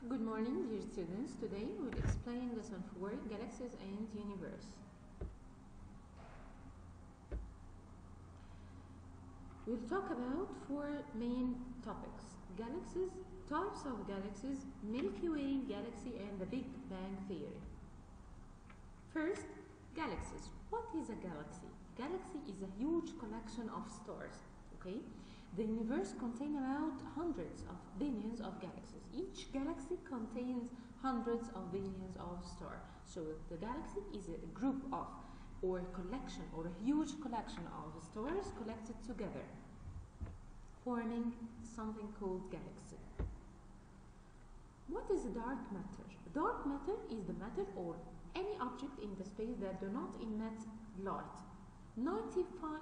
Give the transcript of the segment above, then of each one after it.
Good morning, dear students. Today we'll explain lesson 4, Galaxies and Universe. We'll talk about 4 main topics: galaxies, types of galaxies, Milky Way galaxy, and the Big Bang Theory. First, galaxies. What is a galaxy? Galaxy is a huge collection of stars. Okay? The universe contains about hundreds of billions of galaxies. Each galaxy contains hundreds of billions of stars. So the galaxy is a group of, or a collection, or a huge collection of stars collected together, forming something called galaxy. What is dark matter? Dark matter is the matter or any object in the space that do not emit light. 90%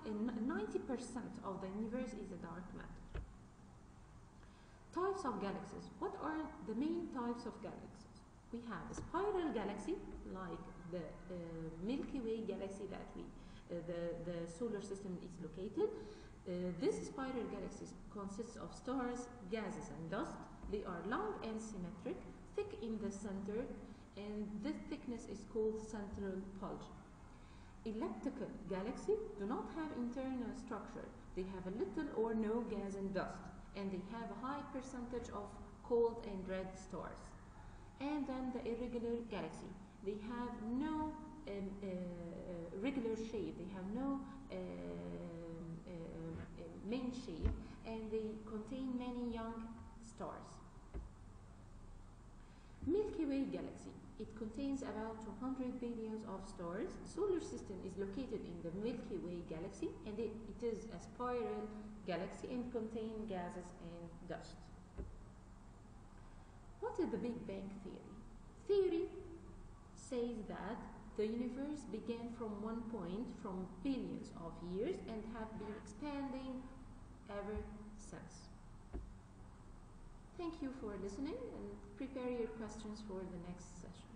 of the universe is a dark matter. Types of galaxies. What are the main types of galaxies? We have a spiral galaxy, like the Milky Way galaxy that the solar system is located. This spiral galaxy consists of stars, gases, and dust. They are long and symmetric, thick in the center, and this thickness is called central bulge. Elliptical galaxies do not have internal structure. They have a little or no gas and dust, and they have a high percentage of cold and red stars. And then the irregular galaxy. They have no regular shape. They have no main shape, and they contain many young stars. Milky Way galaxy. It contains about 200 billion of stars. Solar system is located in the Milky Way galaxy, and it is a spiral galaxy and contains gases and dust. What is the Big Bang Theory? Theory says that the universe began from one point from billions of years and have been expanding ever since. Thank you for listening, and prepare your questions for the next session.